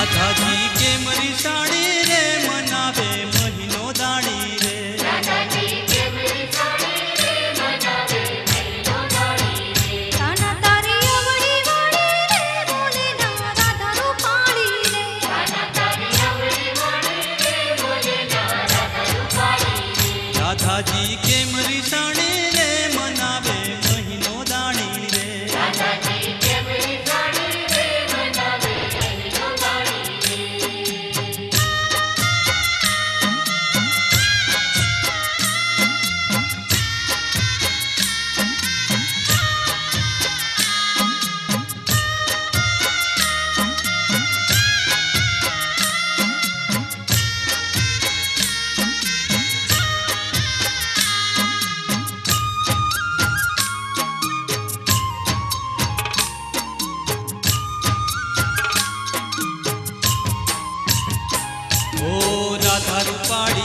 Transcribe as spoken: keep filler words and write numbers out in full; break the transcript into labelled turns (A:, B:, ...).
A: राधा जी के मरी साड़ी रे मनावे महीनो दाड़ी रे।
B: राधा जी के मरी साड़ी रे मनावे महीनो दाड़ी रे।
C: कान्हा तारी अवड़ी वाड़ी रे बोले ना राधा रूपाली रे।
B: कान्हा तारी अवड़ी वाड़ी रे बोले ना राधा रूपाली रे।
A: राधा जी के मरी साड़ी रे मनावे महीनो दाड़ी रे।
B: राधा जी के मरी साड़ी रे मनावे महीनो दाड़ी रे।
A: ओ राधा रूपाड़ी